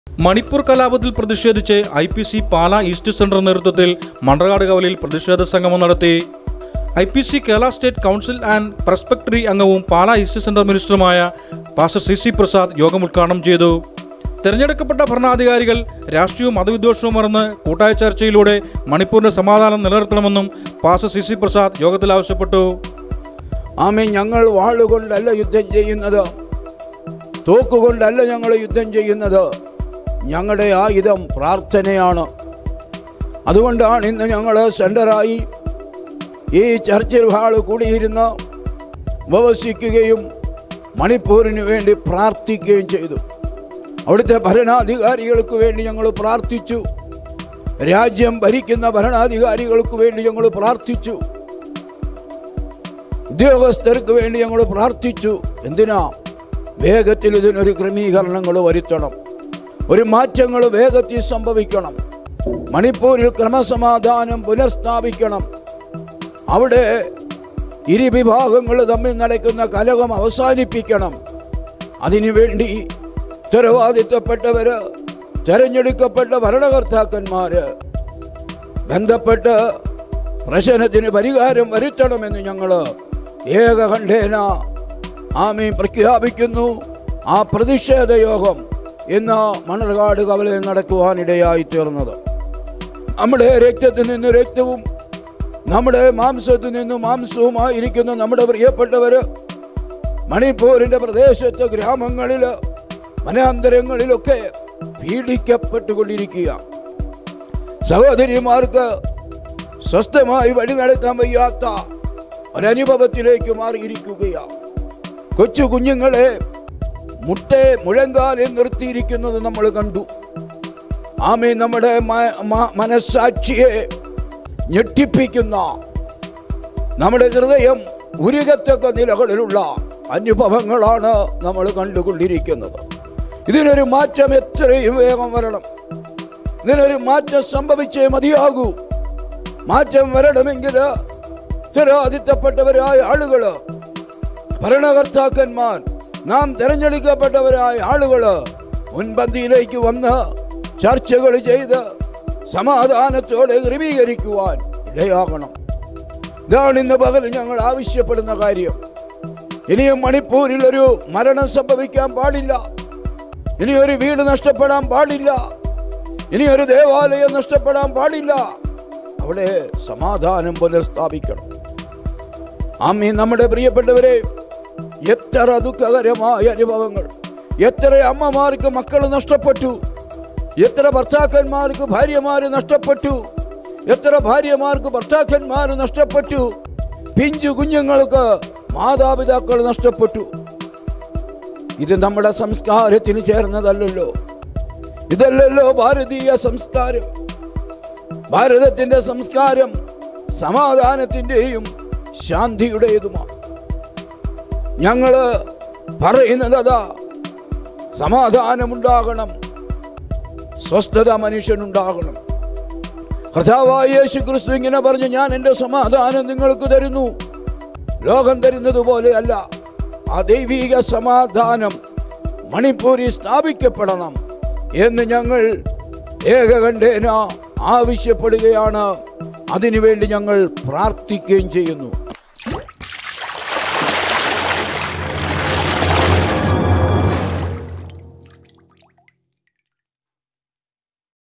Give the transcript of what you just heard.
മണിപ്പൂർ കലാപത്തിൽ പ്രതിഷേധിച്ച് IPC Pala east centre നേതൃത്വത്തിൽ മണ്ണർകാട് കവലയിൽ പ്രതിഷേധ സംഗമം നടത്തി. IPC Kerala state council and presbytery അംഗവും പാലാ ഈസ്റ്റ് സെന്റർ മിനിസ്റ്ററുമായ പാസ്റ്റർ CC പ്രസാദ് യോഗം ഉദ്ഘാടനം ചെയ്തു. തെരഞ്ഞെടുക്കപ്പെട്ട ഭരണാധികാരികൾ രാഷ്ട്രീയവും മതവിദ്വേഷവും മറന്ന് കൂട്ടായ ചർച്ചയിലൂടെ മണിപ്പൂരിന്റെ സമാധാനം നിലനിർത്തണമെന്നും പാസ്റ്റർ CC പ്രസാദ് യോഗത്തിൽ ആവശ്യപ്പെട്ടു. ആമേ, ഞങ്ങൾ വാളുകൊണ്ടല്ല യുദ്ധം ചെയ്യുന്നത്, തോക്കുകൊണ്ടല്ല ഞങ്ങൾ യുദ്ധം ചെയ്യുന്നത്. ഞങ്ങളുടെ ആയുധം പ്രാർത്ഥനയാണ്. അതുകൊണ്ടാണ് ഇന്ന് ഞങ്ങൾ സെൻ്ററായി ഈ ചർച്ചിൽ ഹാൾ കൂടിയിരുന്ന് ഉപവസിക്കുകയും മണിപ്പൂരിന് വേണ്ടി പ്രാർത്ഥിക്കുകയും ചെയ്തു. അവിടുത്തെ ഭരണാധികാരികൾക്ക് വേണ്ടി ഞങ്ങൾ പ്രാർത്ഥിച്ചു. രാജ്യം ഭരിക്കുന്ന ഭരണാധികാരികൾക്ക് വേണ്ടി ഞങ്ങൾ പ്രാർത്ഥിച്ചു. ഉദ്യോഗസ്ഥർക്ക് വേണ്ടി ഞങ്ങൾ പ്രാർത്ഥിച്ചു. എന്തിനാ? വേഗത്തിൽ ഇതിനൊരു ക്രമീകരണങ്ങൾ വരുത്തണം, ഒരു മാറ്റങ്ങൾ വേഗത്തിൽ സംഭവിക്കണം. മണിപ്പൂരിൽ ക്രമസമാധാനം പുനഃസ്ഥാപിക്കണം. അവിടെ ഇരുവിഭാഗങ്ങൾ തമ്മിൽ നടക്കുന്ന കലഹം അവസാനിപ്പിക്കണം. അതിനുവേണ്ടി ഉത്തരവാദിത്തപ്പെട്ടവർ, തെരഞ്ഞെടുക്കപ്പെട്ട ഭരണകർത്താക്കന്മാർ ബന്ധപ്പെട്ട് പ്രശ്നത്തിന് പരിഹാരം വരുത്തണമെന്ന് ഞങ്ങൾ ഏകകണ്ഠേന പ്രഖ്യാപിക്കുന്നു. ആ പ്രതിഷേധ യോഗം ഇന്ന് മണ്ണർകാട് കവലയിൽ നടക്കുവാനിടയായി തീർന്നത്. നമ്മുടെ രക്തത്തിൽ നിന്ന് രക്തവും നമ്മുടെ മാംസത്തിൽ നിന്ന് മാംസവുമായിരിക്കുന്ന നമ്മുടെ പ്രിയപ്പെട്ടവർ മണിപ്പൂരിൻ്റെ പ്രദേശത്ത് ഗ്രാമങ്ങളിൽ വനാന്തരങ്ങളിലൊക്കെ പീഡിക്കപ്പെട്ടുകൊണ്ടിരിക്കുക. സഹോദരിമാർക്ക് സ്വസ്ഥമായി വഴി നടക്കാൻ വയ്യാത്ത ഒരനുഭവത്തിലേക്ക് മാറിയിരിക്കുകയാണ്. കൊച്ചു കുഞ്ഞുങ്ങളെ മുഴങ്കാലിൽ നിർത്തിയിരിക്കുന്നത് നമ്മൾ കണ്ടു. ആമേ, നമ്മുടെ മനസ്സാക്ഷിയെ ഞെട്ടിപ്പിക്കുന്ന, നമ്മുടെ ഹൃദയം ഉരുകത്തക്ക നിലകളിലുള്ള അനുഭവങ്ങളാണ് നമ്മൾ കണ്ടുകൊണ്ടിരിക്കുന്നത്. ഇതിനൊരു മാറ്റം എത്രയും വേഗം വരണം. ഇതിനൊരു മാറ്റം സംഭവിച്ചേ മതിയാകൂ. മാറ്റം വരണമെങ്കിൽ ഉത്തരവാദിത്തപ്പെട്ടവരായ ആളുകൾ, ഭരണകർത്താക്കന്മാർ, നാം തിരഞ്ഞെടുക്കപ്പെട്ടവരായ ആളുകൾ മുൻപന്തിയിലേക്ക് വന്ന് ചർച്ചകൾ ചെയ്ത് സമാധാനത്തോടെ ക്രമീകരിക്കുവാൻ ഇടയാകണം. ഇതാണ് ഇന്ന് പകൽ ഞങ്ങൾ ആവശ്യപ്പെടുന്ന കാര്യം. ഇനിയും മണിപ്പൂരിൽ ഒരു മരണം സംഭവിക്കാൻ പാടില്ല. ഇനിയൊരു വീട് നഷ്ടപ്പെടാൻ പാടില്ല. ഇനിയൊരു ദേവാലയം നഷ്ടപ്പെടാൻ പാടില്ല. അവിടെ സമാധാനം പുനഃസ്ഥാപിക്കണം. ആമീൻ. നമ്മുടെ പ്രിയപ്പെട്ടവരെ, എത്ര ദുഃഖകരമായ അനുഭവങ്ങൾ, എത്ര അമ്മമാർക്ക് മക്കൾ നഷ്ടപ്പെട്ടു, എത്ര ഭർത്താക്കന്മാർക്ക് ഭാര്യമാർ നഷ്ടപ്പെട്ടു, എത്ര ഭാര്യമാർക്ക് ഭർത്താക്കന്മാർ നഷ്ടപ്പെട്ടു, പിഞ്ചു കുഞ്ഞുങ്ങൾക്ക് മാതാപിതാക്കൾ നഷ്ടപ്പെട്ടു. ഇത് നമ്മുടെ സംസ്കാരത്തിന് ചേർന്നതല്ലല്ലോ. ഇതല്ലല്ലോ ഭാരതീയ സംസ്കാരം. ഭാരതത്തിൻ്റെ സംസ്കാരം സമാധാനത്തിൻ്റെയും ശാന്തിയുടേതുമാണ്. ഞങ്ങൾ പറയുന്നത് അതാ, സമാധാനമുണ്ടാകണം, സ്വസ്ഥത മനുഷ്യനുണ്ടാകണം. കർത്താവായ യേശു ക്രിസ്തു ഇങ്ങനെ പറഞ്ഞു, ഞാൻ എൻ്റെ സമാധാനം നിങ്ങൾക്ക് തരുന്നു, ലോകം തരുന്നത് പോലെയല്ല. ആ ദൈവിക സമാധാനം മണിപ്പൂരിൽ സ്ഥാപിക്കപ്പെടണം എന്ന് ഞങ്ങൾ ഏകകണ്ഠേന ആവശ്യപ്പെടുകയാണ്. അതിനുവേണ്ടി ഞങ്ങൾ പ്രാർത്ഥിക്കുകയും ചെയ്യുന്നു.